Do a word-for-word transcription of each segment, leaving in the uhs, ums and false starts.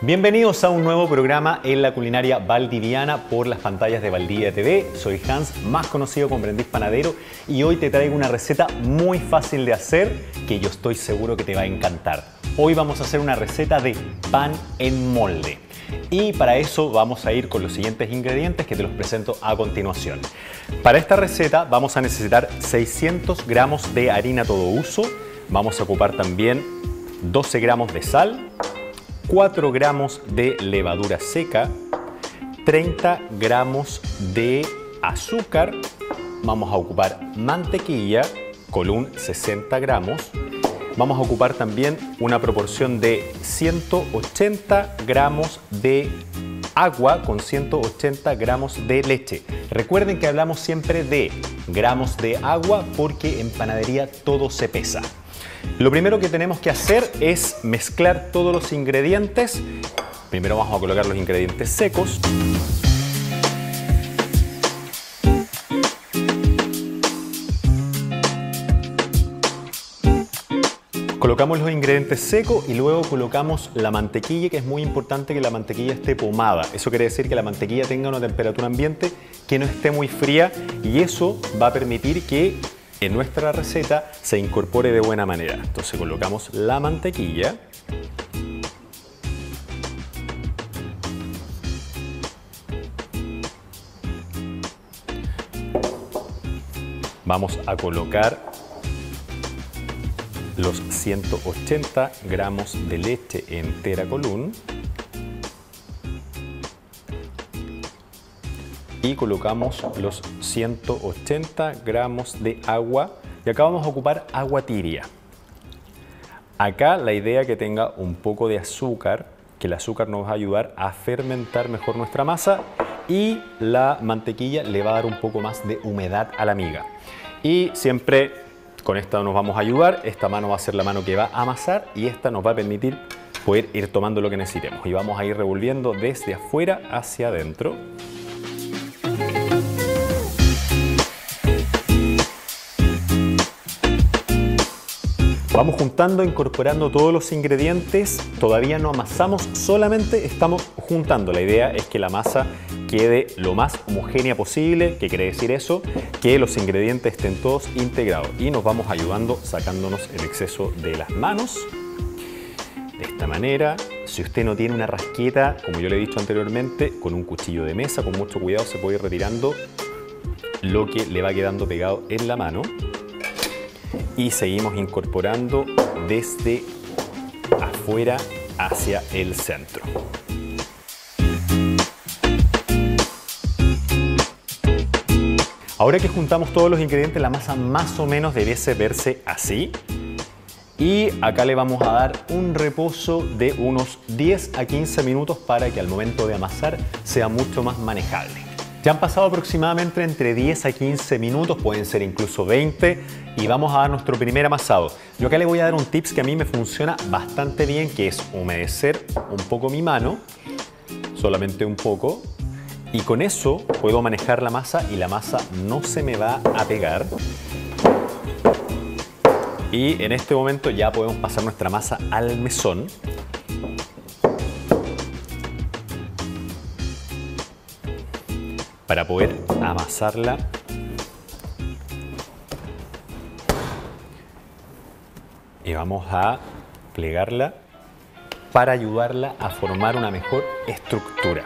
Bienvenidos a un nuevo programa en la culinaria valdiviana por las pantallas de Valdivia T V. Soy Hans, más conocido como Aprendiz Panadero, y hoy te traigo una receta muy fácil de hacer que yo estoy seguro que te va a encantar. Hoy vamos a hacer una receta de pan en molde. Y para eso vamos a ir con los siguientes ingredientes que te los presento a continuación. Para esta receta vamos a necesitar seiscientos gramos de harina todo uso. Vamos a ocupar también doce gramos de sal, cuatro gramos de levadura seca, treinta gramos de azúcar, vamos a ocupar mantequilla, colún sesenta gramos, vamos a ocupar también una proporción de ciento ochenta gramos de agua con ciento ochenta gramos de leche. Recuerden que hablamos siempre de gramos de agua porque en panadería todo se pesa. Lo primero que tenemos que hacer es mezclar todos los ingredientes. Primero vamos a colocar los ingredientes secos. Colocamos los ingredientes secos y luego colocamos la mantequilla, que es muy importante que la mantequilla esté pomada. Eso quiere decir que la mantequilla tenga una temperatura ambiente que no esté muy fría, y eso va a permitir que en nuestra receta se incorpore de buena manera. Entonces colocamos la mantequilla. Vamos a colocar los ciento ochenta gramos de leche entera colún. Y colocamos los ciento ochenta gramos de agua, y acá vamos a ocupar agua tibia. Acá la idea es que tenga un poco de azúcar, que el azúcar nos va a ayudar a fermentar mejor nuestra masa, y la mantequilla le va a dar un poco más de humedad a la miga. Y siempre con esta nos vamos a ayudar. Esta mano va a ser la mano que va a amasar y esta nos va a permitir poder ir tomando lo que necesitemos. Y vamos a ir revolviendo desde afuera hacia adentro. Vamos juntando, incorporando todos los ingredientes. Todavía no amasamos, solamente estamos juntando. La idea es que la masa quede lo más homogénea posible. ¿Qué quiere decir eso? Que los ingredientes estén todos integrados. Y nos vamos ayudando sacándonos el exceso de las manos. De esta manera. Si usted no tiene una rasqueta, como yo le he dicho anteriormente, con un cuchillo de mesa, con mucho cuidado se puede ir retirando lo que le va quedando pegado en la mano. Y seguimos incorporando desde afuera hacia el centro. Ahora que juntamos todos los ingredientes, la masa más o menos debiese verse así. Y acá le vamos a dar un reposo de unos diez a quince minutos para que al momento de amasar sea mucho más manejable. Ya han pasado aproximadamente entre diez a quince minutos, pueden ser incluso veinte, y vamos a dar nuestro primer amasado. Yo acá le voy a dar un tips que a mí me funciona bastante bien, que es humedecer un poco mi mano, solamente un poco, y con eso puedo manejar la masa y la masa no se me va a pegar. Y en este momento ya podemos pasar nuestra masa al mesón. Para poder amasarla y vamos a plegarla para ayudarla a formar una mejor estructura.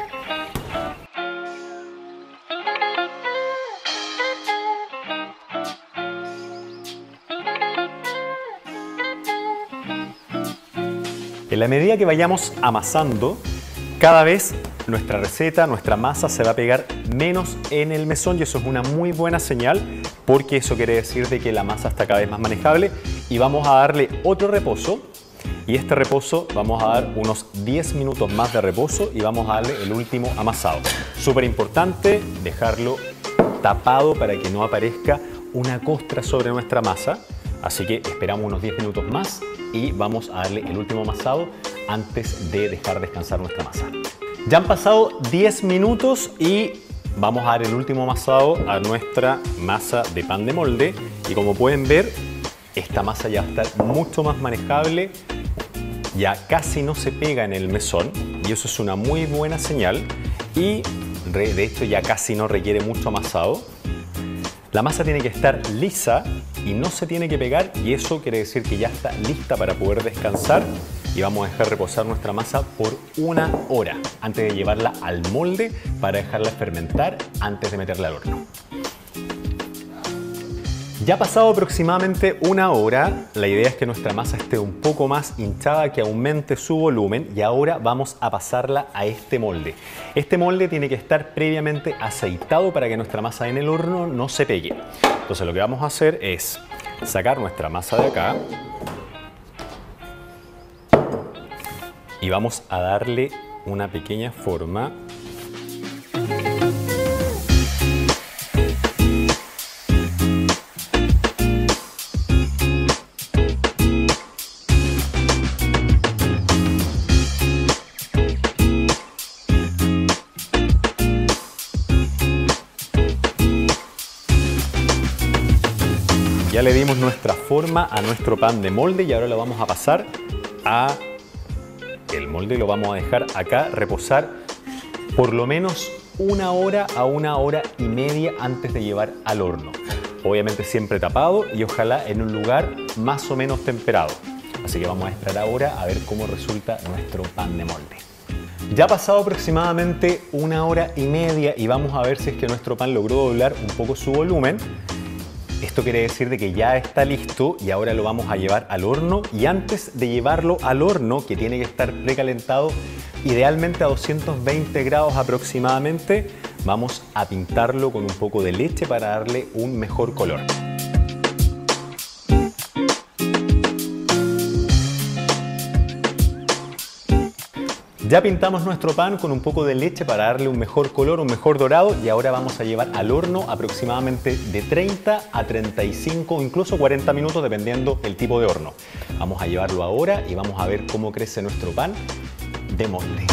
En la medida que vayamos amasando, cada vez nuestra receta, nuestra masa se va a pegar menos en el mesón, y eso es una muy buena señal, porque eso quiere decir de que la masa está cada vez más manejable. Y vamos a darle otro reposo, y este reposo vamos a dar unos diez minutos más de reposo y vamos a darle el último amasado. Súper importante dejarlo tapado para que no aparezca una costra sobre nuestra masa, así que esperamos unos diez minutos más y vamos a darle el último amasado antes de dejar descansar nuestra masa. Ya han pasado diez minutos y vamos a dar el último amasado a nuestra masa de pan de molde, y como pueden ver, esta masa ya va a estar mucho más manejable, ya casi no se pega en el mesón y eso es una muy buena señal y de hecho ya casi no requiere mucho amasado. La masa tiene que estar lisa y no se tiene que pegar y eso quiere decir que ya está lista para poder descansar y vamos a dejar reposar nuestra masa por una hora antes de llevarla al molde para dejarla fermentar antes de meterla al horno. Ya ha pasado aproximadamente una hora, la idea es que nuestra masa esté un poco más hinchada, que aumente su volumen y ahora vamos a pasarla a este molde. Este molde tiene que estar previamente aceitado para que nuestra masa en el horno no se pegue. Entonces lo que vamos a hacer es sacar nuestra masa de acá y vamos a darle una pequeña forma. Ya le dimos nuestra forma a nuestro pan de molde y ahora lo vamos a pasar a el molde y lo vamos a dejar acá reposar por lo menos una hora a una hora y media antes de llevar al horno. Obviamente siempre tapado y ojalá en un lugar más o menos temperado. Así que vamos a esperar ahora a ver cómo resulta nuestro pan de molde. Ya ha pasado aproximadamente una hora y media y vamos a ver si es que nuestro pan logró doblar un poco su volumen. Esto quiere decir de que ya está listo y ahora lo vamos a llevar al horno y antes de llevarlo al horno, que tiene que estar precalentado idealmente a doscientos veinte grados aproximadamente, vamos a pintarlo con un poco de leche para darle un mejor color. Ya pintamos nuestro pan con un poco de leche para darle un mejor color, un mejor dorado y ahora vamos a llevar al horno aproximadamente de treinta a treinta y cinco o incluso cuarenta minutos dependiendo del tipo de horno. Vamos a llevarlo ahora y vamos a ver cómo crece nuestro pan de molde.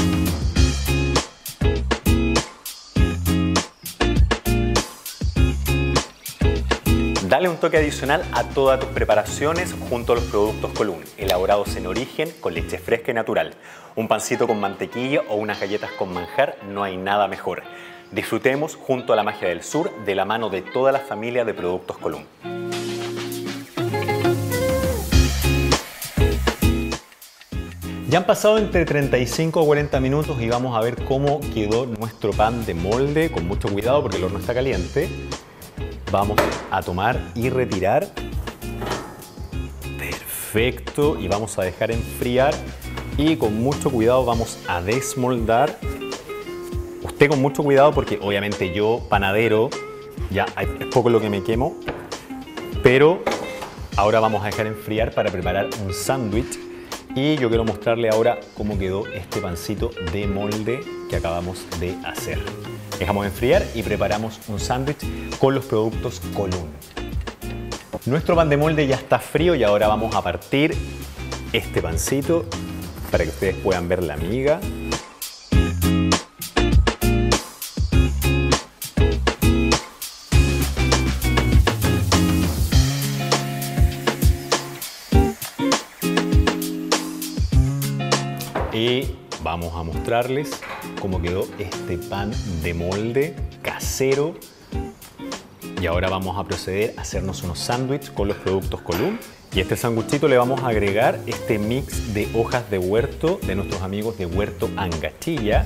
Dale un toque adicional a todas tus preparaciones junto a los productos Colún, elaborados en origen con leche fresca y natural. Un pancito con mantequilla o unas galletas con manjar, no hay nada mejor. Disfrutemos junto a la magia del sur de la mano de toda la familia de productos Colún. Ya han pasado entre treinta y cinco o cuarenta minutos y vamos a ver cómo quedó nuestro pan de molde, con mucho cuidado porque el horno está caliente. Vamos a tomar y retirar. Perfecto. Y vamos a dejar enfriar. Y con mucho cuidado vamos a desmoldar. Usted con mucho cuidado porque obviamente yo, panadero, ya es poco lo que me quemo. Pero ahora vamos a dejar enfriar para preparar un sándwich. Y yo quiero mostrarle ahora cómo quedó este pancito de molde que acabamos de hacer. Dejamos enfriar y preparamos un sándwich con los productos Colún. Nuestro pan de molde ya está frío y ahora vamos a partir este pancito para que ustedes puedan ver la miga. Y vamos a mostrarles cómo quedó este pan de molde casero. Y ahora vamos a proceder a hacernos unos sándwiches con los productos Colún. Y a este sándwichito le vamos a agregar este mix de hojas de huerto de nuestros amigos de Huerto Angachilla.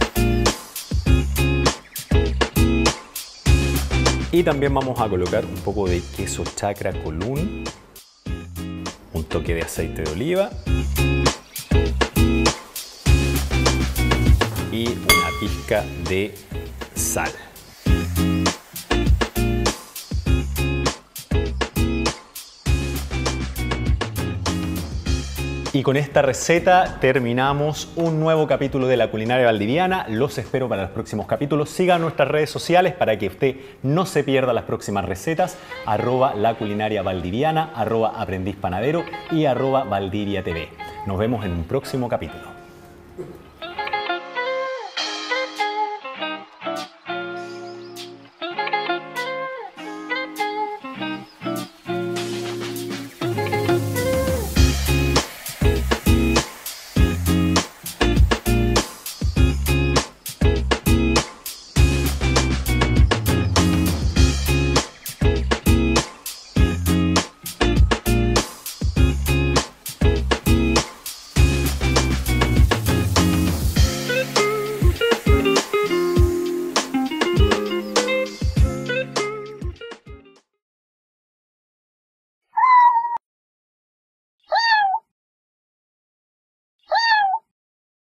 Y también vamos a colocar un poco de queso chacra Colún, un toque de aceite de oliva y una pizca de sal. Y con esta receta terminamos un nuevo capítulo de La Culinaria Valdiviana. Los espero para los próximos capítulos. Sigan nuestras redes sociales para que usted no se pierda las próximas recetas. Arroba La Culinaria Valdiviana, arroba Aprendiz Panadero y arroba Valdivia T V. Nos vemos en un próximo capítulo.